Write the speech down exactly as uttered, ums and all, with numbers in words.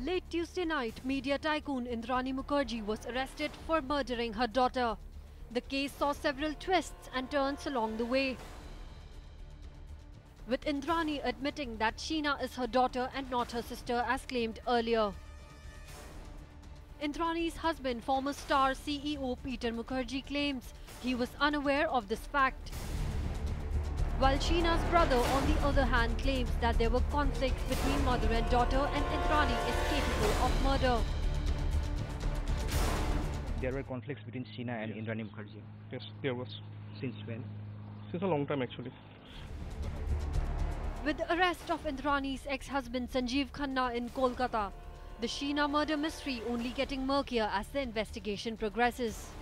Late Tuesday night, media tycoon Indrani Mukherjee was arrested for murdering her daughter. The case saw several twists and turns along the way, with Indrani admitting that Sheena is her daughter and not her sister as claimed earlier. Indrani's husband, former Star C E O Peter Mukherjee, claims he was unaware of this fact, while Sheena's brother, on the other hand, claims that there were conflicts between mother and daughter and Indrani is capable of murder. There were conflicts between Sheena and yes. Indrani Mukherjee? Yes, there was. Since when? Since a long time actually. With the arrest of Indrani's ex-husband Sanjeev Khanna in Kolkata, the Sheena murder mystery only getting murkier as the investigation progresses.